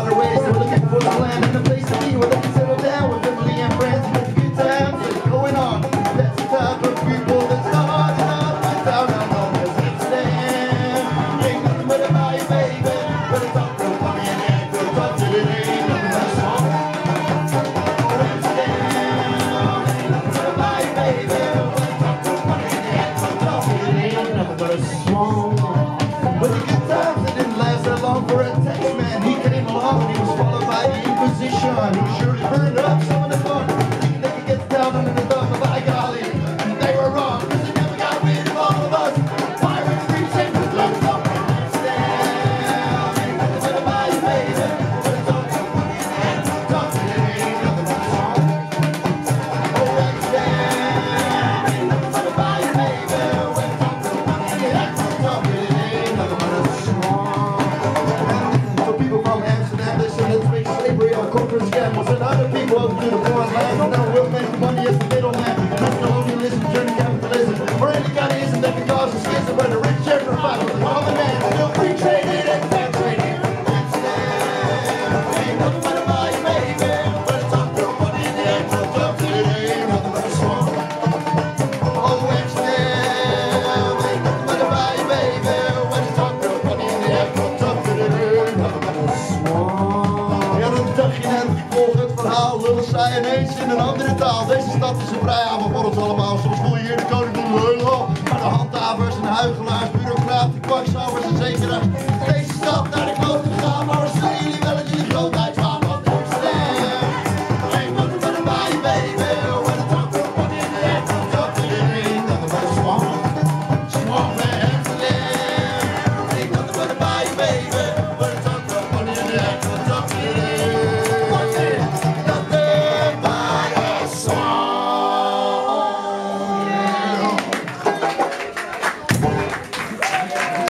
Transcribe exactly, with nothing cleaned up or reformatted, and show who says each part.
Speaker 1: the way, so we're looking for the land and the place to be. We're looking to settle down with family and friends and get good times that's going on. That's the type of people that's starting up the town. I know there's Amsterdam. Ain't nothing but about you, baby. But it's all real funny and act real tough till it ain't nothing but a song. Oh, Amsterdam. Ain't nothing but about you, baby. But it's all real funny and act real tough till it ain't nothing but a song. But the good times, it didn't last that long for a text man. He came along and he was followed by the Inquisition, who surely burned up some of the fun. Thinking they could get down under the thumb, but by golly, they were wrong, because they never got rid of all of us. Pirates, creeps, and hoodlums, don't understand. Ain't nothing but a body, baby. But it's all so funny and act so tough, and it ain't nothing but a song. Oh, understand. Ain't nothing but a body, baby. But it's all so funny and act so tough, and it ain't nothing but a song. So people from Amsterdam, they said let's make slavery a corporate scam. We'll send other people out to the foreign land, and now we'll make money as the middleman. That's colonialism, turning capitalism. Or any kind of ism that can cause a schism, where the rich share their fight with the common man. Still free traded and fair trading. Amsterdam ain't nothing but a body, baby. But it's all real funny and it ain't so tough, and it ain't nothing but a song. Oh, Amsterdam ain't nothing but a body, baby. When it's all real funny and it ain't so tough, and it ain't nothing but a song. Ja, dan dacht je net, volg het verhaal, lullen zij ineens in een andere taal. Deze stad is een vrijhaven voor ons allemaal. Soms voel je hier de koning van de heugel. Maar de handhavers en huigelaars, bureaucraten, kwakzalvers en zeker